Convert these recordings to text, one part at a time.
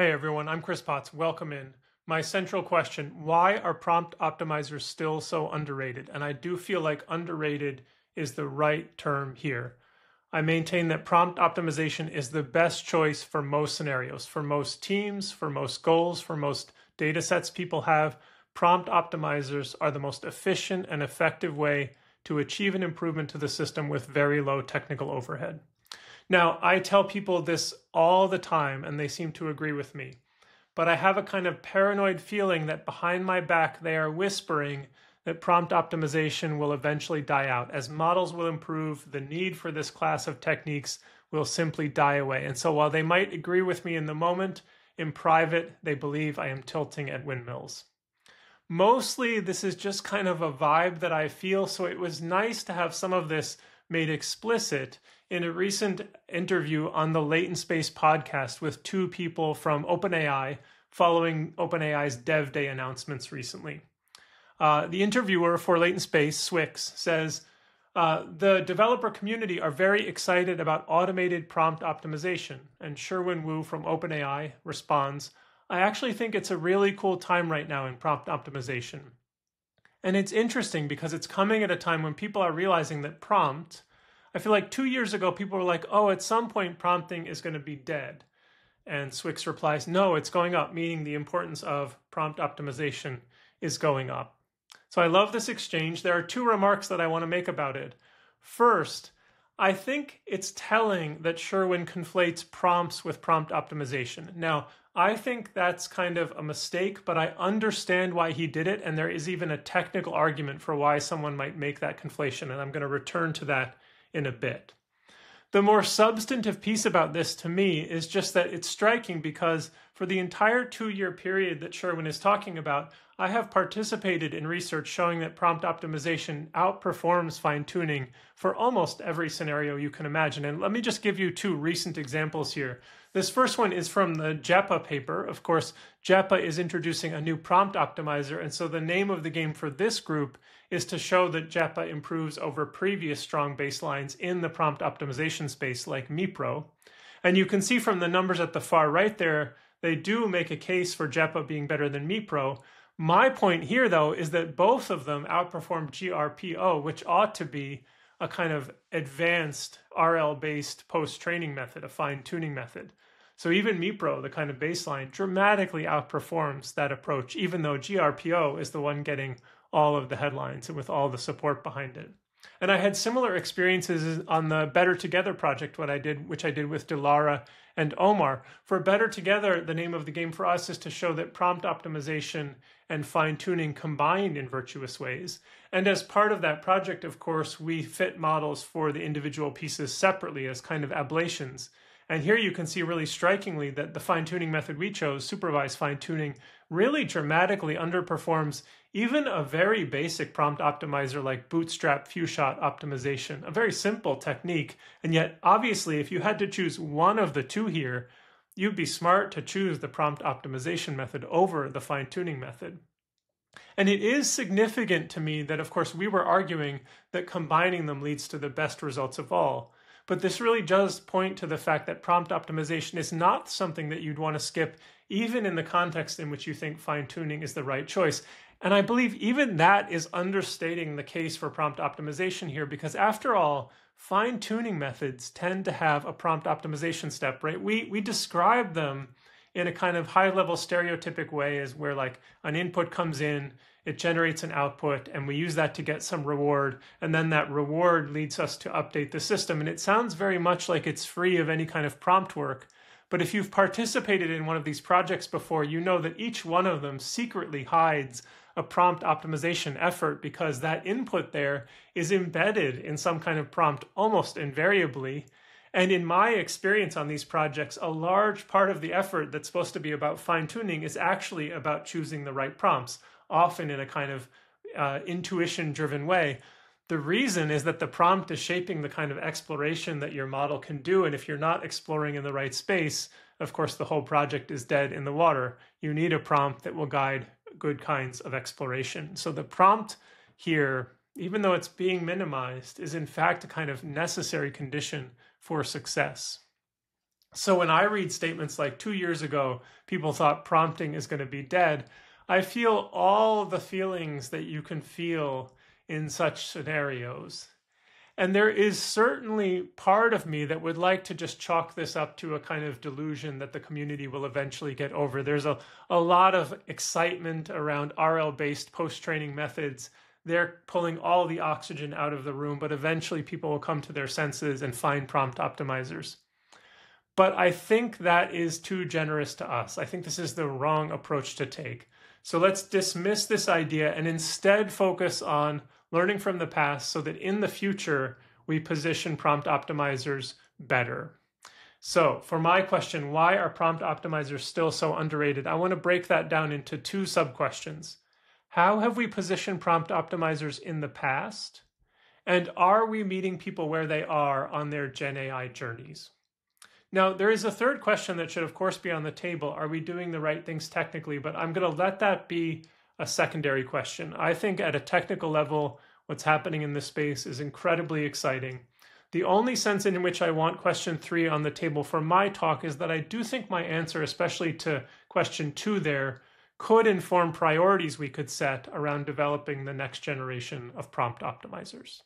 Hey everyone, I'm Chris Potts. Welcome in. My central question, why are prompt optimizers still so underrated? And I do feel like underrated is the right term here. I maintain that prompt optimization is the best choice for most scenarios, for most teams, for most goals, for most data sets people have. Prompt optimizers are the most efficient and effective way to achieve an improvement to the system with very low technical overhead. Now, I tell people this all the time, and they seem to agree with me. But I have a kind of paranoid feeling that behind my back they are whispering that prompt optimization will eventually die out. As models will improve, the need for this class of techniques will simply die away. And so while they might agree with me in the moment, in private, they believe I am tilting at windmills. Mostly, this is just kind of a vibe that I feel, so it was nice to have some of this made explicit in a recent interview on the Latent Space podcast with two people from OpenAI following OpenAI's Dev Day announcements recently. The interviewer for Latent Space, Swix, says, the developer community are very excited about automated prompt optimization. And Sherwin Wu from OpenAI responds, I actually think it's a really cool time right now in prompt optimization. And it's interesting because it's coming at a time when people are realizing that I feel like 2 years ago, people were like, oh, at some point prompting is going to be dead. And Swix replies, no, it's going up, meaning the importance of prompt optimization is going up. So I love this exchange. There are two remarks that I want to make about it. First, I think it's telling that Sherwin conflates prompts with prompt optimization. Now, I think that's kind of a mistake, but I understand why he did it, and there is even a technical argument for why someone might make that conflation, and I'm going to return to that in a bit. The more substantive piece about this to me is just that it's striking because for the entire 2-year period that Sherwin is talking about, I have participated in research showing that prompt optimization outperforms fine-tuning for almost every scenario you can imagine. And let me just give you two recent examples here. This first one is from the JEPA paper. Of course, JEPA is introducing a new prompt optimizer, and so the name of the game for this group is to show that JEPA improves over previous strong baselines in the prompt optimization space like MePro. And you can see from the numbers at the far right there, they do make a case for JEPA being better than MePro. My point here, though, is that both of them outperformed GRPO, which ought to be a kind of advanced RL-based post-training method, a fine-tuning method. So even MePro, the kind of baseline, dramatically outperforms that approach, even though GRPO is the one getting all of the headlines and with all the support behind it. And I had similar experiences on the Better Together project, which I did with Dilara and Omar. For Better Together, the name of the game for us is to show that prompt optimization and fine-tuning combine in virtuous ways. And as part of that project, of course, we fit models for the individual pieces separately as kind of ablations. And here you can see really strikingly that the fine-tuning method we chose, supervised fine-tuning, really dramatically underperforms even a very basic prompt optimizer like bootstrap few-shot optimization, a very simple technique. And yet, obviously, if you had to choose one of the two here, you'd be smart to choose the prompt optimization method over the fine-tuning method. And it is significant to me that, of course, we were arguing that combining them leads to the best results of all. But this really does point to the fact that prompt optimization is not something that you'd want to skip, even in the context in which you think fine-tuning is the right choice. And I believe even that is understating the case for prompt optimization here, because after all, fine-tuning methods tend to have a prompt optimization step, right? We describe them in a kind of high-level stereotypic way as where like an input comes in, it generates an output, and we use that to get some reward, and then that reward leads us to update the system. And it sounds very much like it's free of any kind of prompt work. But if you've participated in one of these projects before, you know that each one of them secretly hides a prompt optimization effort because that input there is embedded in some kind of prompt almost invariably. And in my experience on these projects, a large part of the effort that's supposed to be about fine-tuning is actually about choosing the right prompts, often in a kind of intuition-driven way. The reason is that the prompt is shaping the kind of exploration that your model can do. And if you're not exploring in the right space, of course, the whole project is dead in the water. You need a prompt that will guide good kinds of exploration. So the prompt here, even though it's being minimized, is in fact a kind of necessary condition for success. So when I read statements like 2 years ago, people thought prompting is going to be dead, I feel all the feelings that you can feel in such scenarios. And there is certainly part of me that would like to just chalk this up to a kind of delusion that the community will eventually get over. There's a lot of excitement around RL-based post-training methods. They're pulling all the oxygen out of the room, but eventually people will come to their senses and find prompt optimizers. But I think that is too generous to us. I think this is the wrong approach to take. So let's dismiss this idea and instead focus on learning from the past so that in the future, we position prompt optimizers better. So for my question, why are prompt optimizers still so underrated? I want to break that down into two sub-questions. How have we positioned prompt optimizers in the past? And are we meeting people where they are on their Gen AI journeys? Now, there is a third question that should, of course, be on the table. Are we doing the right things technically? But I'm going to let that be a secondary question. I think at a technical level, what's happening in this space is incredibly exciting. The only sense in which I want question 3 on the table for my talk is that I do think my answer, especially to question 2 there, could inform priorities we could set around developing the next generation of prompt optimizers.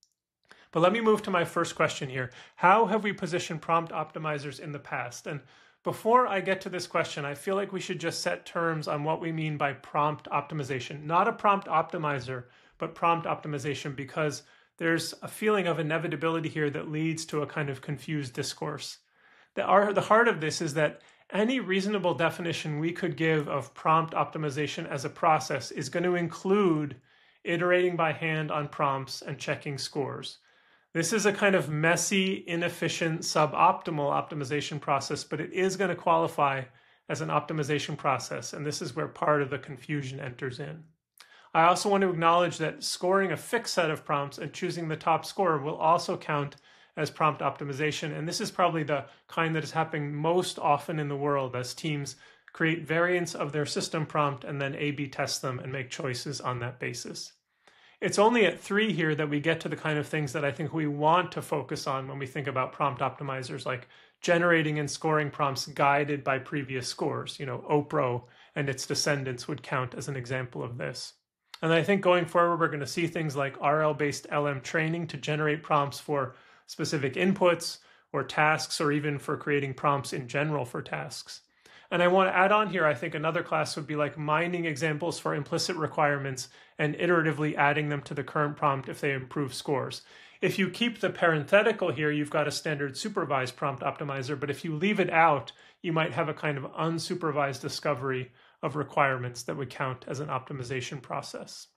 But let me move to my first question here. How have we positioned prompt optimizers in the past? And before I get to this question, I feel like we should just set terms on what we mean by prompt optimization. Not a prompt optimizer, but prompt optimization, because there's a feeling of inevitability here that leads to a kind of confused discourse. The heart of this is that any reasonable definition we could give of prompt optimization as a process is going to include iterating by hand on prompts and checking scores. This is a kind of messy, inefficient, suboptimal optimization process, but it is going to qualify as an optimization process, and this is where part of the confusion enters in. I also want to acknowledge that scoring a fixed set of prompts and choosing the top score will also count as prompt optimization, and this is probably the kind that is happening most often in the world as teams create variants of their system prompt and then A/B test them and make choices on that basis. It's only at 3 here that we get to the kind of things that I think we want to focus on when we think about prompt optimizers, like generating and scoring prompts guided by previous scores. OPRO and its descendants would count as an example of this. And I think going forward, we're going to see things like RL-based LM training to generate prompts for specific inputs or tasks, or even for creating prompts in general for tasks. And I want to add on here, I think another class would be like mining examples for implicit requirements and iteratively adding them to the current prompt if they improve scores. If you keep the parenthetical here, you've got a standard supervised prompt optimizer, but if you leave it out, you might have a kind of unsupervised discovery of requirements that would count as an optimization process.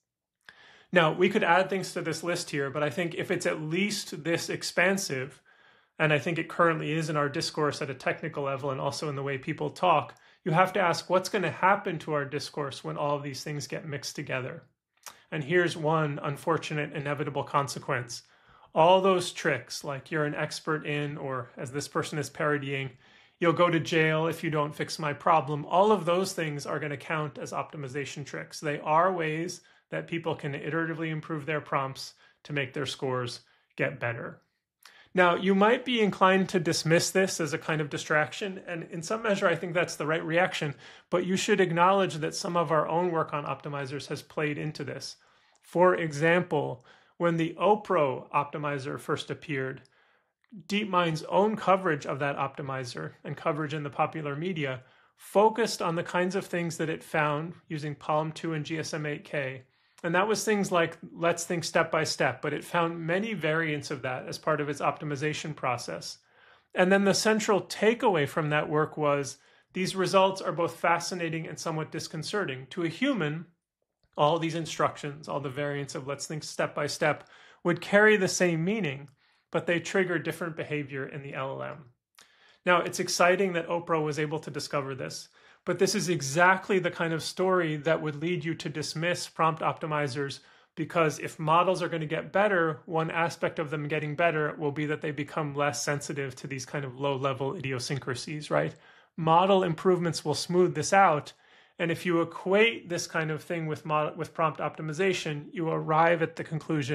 Now, we could add things to this list here, but I think if it's at least this expansive, and I think it currently is in our discourse at a technical level and also in the way people talk, you have to ask what's going to happen to our discourse when all of these things get mixed together. And here's one unfortunate, inevitable consequence. All those tricks, like you're an expert in, or as this person is parodying, you'll go to jail if you don't fix my problem, all of those things are going to count as optimization tricks. They are ways that people can iteratively improve their prompts to make their scores get better. Now, you might be inclined to dismiss this as a kind of distraction, and in some measure, I think that's the right reaction, but you should acknowledge that some of our own work on optimizers has played into this. For example, when the OPRO optimizer first appeared, DeepMind's own coverage of that optimizer and coverage in the popular media focused on the kinds of things that it found using Palm 2 and GSM-8K. And that was things like, let's think step by step, but it found many variants of that as part of its optimization process. And then the central takeaway from that work was, these results are both fascinating and somewhat disconcerting. To a human, all these instructions, all the variants of let's think step by step, would carry the same meaning, but they trigger different behavior in the LLM. Now, it's exciting that OPRO was able to discover this, but this is exactly the kind of story that would lead you to dismiss prompt optimizers, because if models are going to get better, one aspect of them getting better will be that they become less sensitive to these kind of low-level idiosyncrasies, right? Model improvements will smooth this out, and if you equate this kind of thing with prompt optimization, you arrive at the conclusion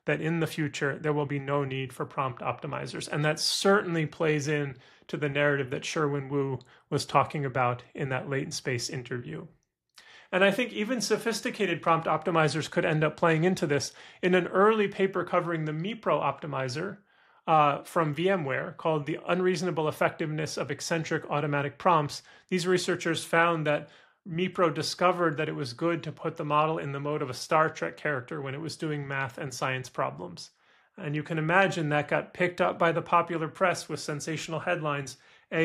that in the future there will be no need for prompt optimizers. And that certainly plays in to the narrative that Sherwin Wu was talking about in that latent space interview. And I think even sophisticated prompt optimizers could end up playing into this. In an early paper covering the MePro optimizer from VMware called The Unreasonable Effectiveness of Eccentric Automatic Prompts, these researchers found that MePro discovered that it was good to put the model in the mode of a Star Trek character when it was doing math and science problems. And you can imagine that got picked up by the popular press with sensational headlines.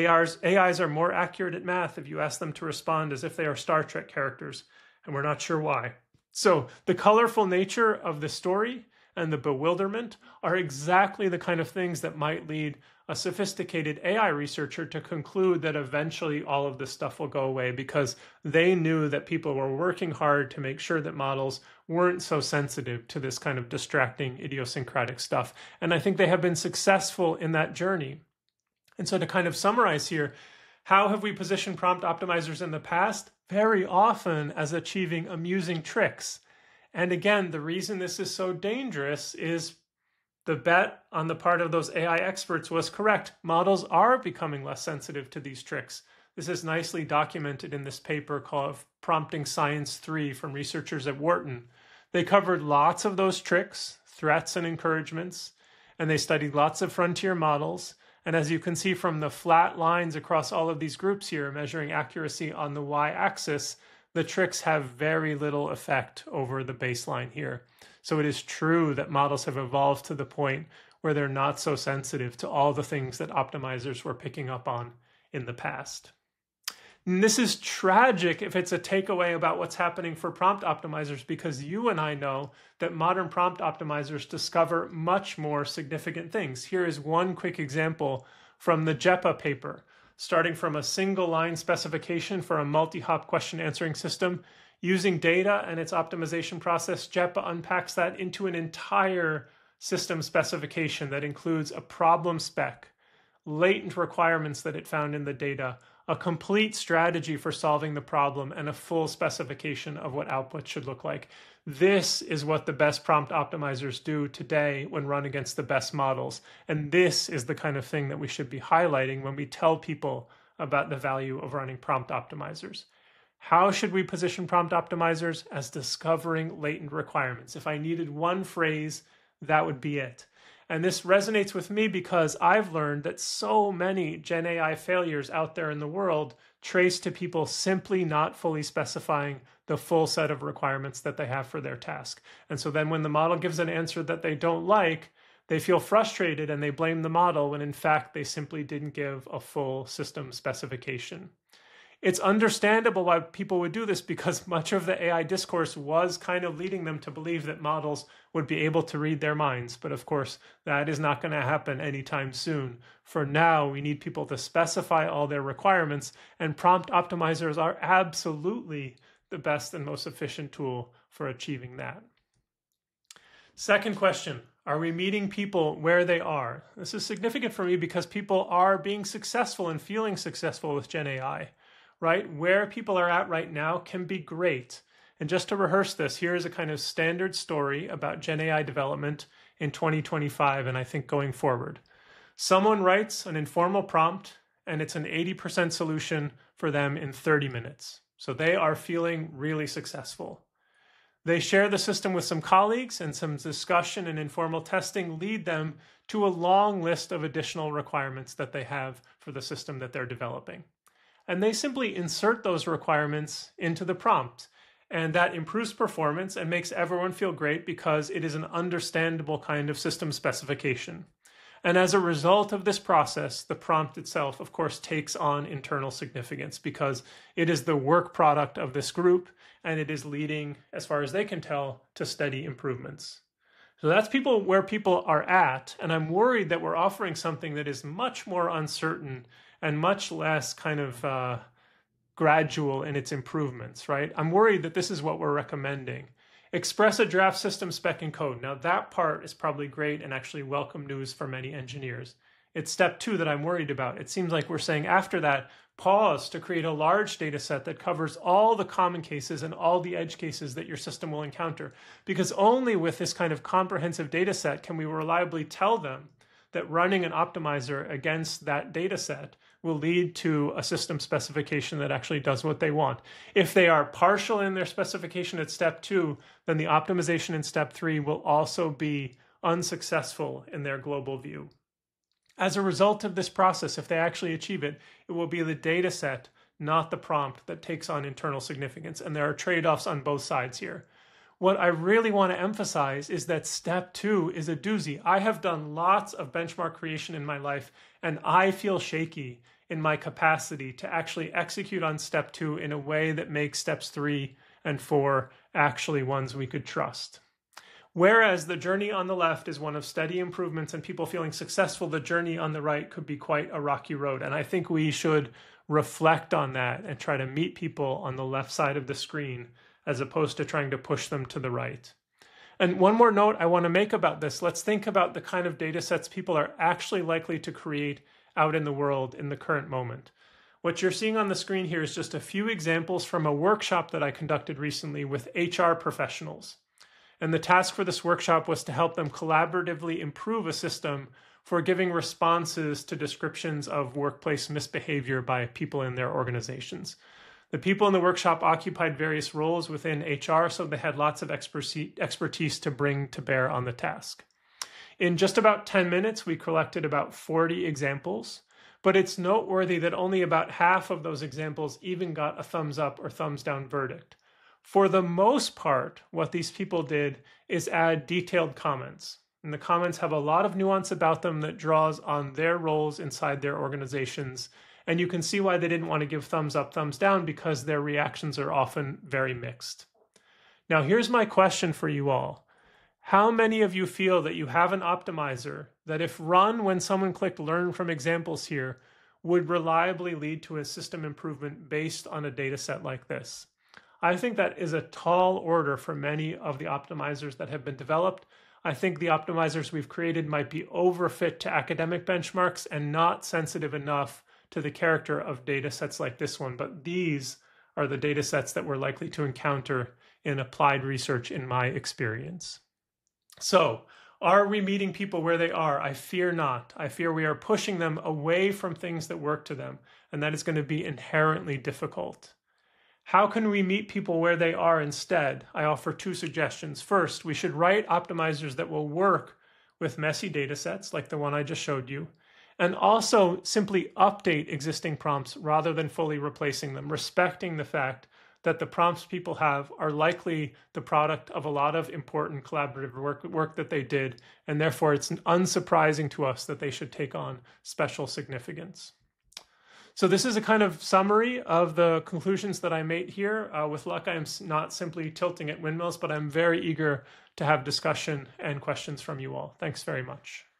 AIs are more accurate at math if you ask them to respond as if they are Star Trek characters, and we're not sure why. So the colorful nature of the story and the bewilderment are exactly the kind of things that might lead a sophisticated AI researcher to conclude that eventually all of this stuff will go away, because they knew that people were working hard to make sure that models weren't so sensitive to this kind of distracting, idiosyncratic stuff. And I think they have been successful in that journey. And so to kind of summarize here, how have we positioned prompt optimizers in the past? Very often as achieving amusing tricks. And again, the reason this is so dangerous is the bet on the part of those AI experts was correct. Models are becoming less sensitive to these tricks. This is nicely documented in this paper called Prompting Science 3 from researchers at Wharton. They covered lots of those tricks, threats and encouragements, and they studied lots of frontier models. And as you can see from the flat lines across all of these groups here, measuring accuracy on the y-axis, the tricks have very little effect over the baseline here. So it is true that models have evolved to the point where they're not so sensitive to all the things that optimizers were picking up on in the past. And this is tragic if it's a takeaway about what's happening for prompt optimizers, because you and I know that modern prompt optimizers discover much more significant things. Here is one quick example from the DSPy paper. Starting from a single line specification for a multi-hop question answering system, using data and its optimization process, DSPy unpacks that into an entire system specification that includes a problem spec, latent requirements that it found in the data, a complete strategy for solving the problem, and a full specification of what output should look like. This is what the best prompt optimizers do today when run against the best models. And this is the kind of thing that we should be highlighting when we tell people about the value of running prompt optimizers. How should we position prompt optimizers? As discovering latent requirements. If I needed one phrase, that would be it. And this resonates with me because I've learned that so many Gen AI failures out there in the world trace to people simply not fully specifying the full set of requirements that they have for their task. And so then when the model gives an answer that they don't like, they feel frustrated and they blame the model when in fact they simply didn't give a full system specification. It's understandable why people would do this, because much of the AI discourse was kind of leading them to believe that models would be able to read their minds. But of course, that is not going to happen anytime soon. For now, we need people to specify all their requirements, and prompt optimizers are absolutely the best and most efficient tool for achieving that. Second question, are we meeting people where they are? This is significant for me because people are being successful and feeling successful with Gen AI. Right? Where people are at right now can be great. And just to rehearse this, here is a kind of standard story about Gen AI development in 2025, and I think going forward. Someone writes an informal prompt, and it's an 80% solution for them in 30 minutes. So they are feeling really successful. They share the system with some colleagues, and some discussion and informal testing lead them to a long list of additional requirements that they have for the system that they're developing. And they simply insert those requirements into the prompt. And that improves performance and makes everyone feel great because it is an understandable kind of system specification. And as a result of this process, the prompt itself, of course, takes on internal significance because it is the work product of this group, and it is leading, as far as they can tell, to steady improvements. So that's where people are at, and I'm worried that we're offering something that is much more uncertain and much less kind of gradual in its improvements, right? I'm worried that this is what we're recommending. Express a draft system spec in code. Now that part is probably great and actually welcome news for many engineers. It's step 2 that I'm worried about. It seems like we're saying after that, pause to create a large data set that covers all the common cases and all the edge cases that your system will encounter. Because only with this kind of comprehensive data set can we reliably tell them that running an optimizer against that data set will lead to a system specification that actually does what they want. If they are partial in their specification at step 2, then the optimization in step 3 will also be unsuccessful in their global view. As a result of this process, if they actually achieve it, it will be the data set, not the prompt, that takes on internal significance. And there are trade-offs on both sides here. What I really want to emphasize is that step 2 is a doozy. I have done lots of benchmark creation in my life, and I feel shaky in my capacity to actually execute on step 2 in a way that makes steps 3 and 4 actually ones we could trust. Whereas the journey on the left is one of steady improvements and people feeling successful, the journey on the right could be quite a rocky road. And I think we should reflect on that and try to meet people on the left side of the screen as opposed to trying to push them to the right. And one more note I want to make about this. Let's think about the kind of data sets people are actually likely to create out in the world in the current moment. What you're seeing on the screen here is just a few examples from a workshop that I conducted recently with HR professionals. And the task for this workshop was to help them collaboratively improve a system for giving responses to descriptions of workplace misbehavior by people in their organizations. The people in the workshop occupied various roles within HR, so they had lots of expertise to bring to bear on the task. In just about 10 minutes, we collected about 40 examples, but it's noteworthy that only about half of those examples even got a thumbs up or thumbs down verdict. For the most part, what these people did is add detailed comments. And the comments have a lot of nuance about them that draws on their roles inside their organizations. And you can see why they didn't want to give thumbs up, thumbs down, because their reactions are often very mixed. Now, here's my question for you all. How many of you feel that you have an optimizer that, if run when someone clicked learn from examples here, would reliably lead to a system improvement based on a data set like this? I think that is a tall order for many of the optimizers that have been developed. I think the optimizers we've created might be overfit to academic benchmarks and not sensitive enough to the character of data sets like this one. But these are the data sets that we're likely to encounter in applied research in my experience. So, are we meeting people where they are? I fear not. I fear we are pushing them away from things that work to them, and that is going to be inherently difficult. How can we meet people where they are instead? I offer 2 suggestions. First, we should write optimizers that will work with messy data sets like the one I just showed you, and also simply update existing prompts rather than fully replacing them, respecting the fact that the prompts people have are likely the product of a lot of important collaborative work that they did, and therefore it's unsurprising to us that they should take on special significance. So this is a kind of summary of the conclusions that I made here. With luck, I am not simply tilting at windmills, but I'm very eager to have discussion and questions from you all. Thanks very much.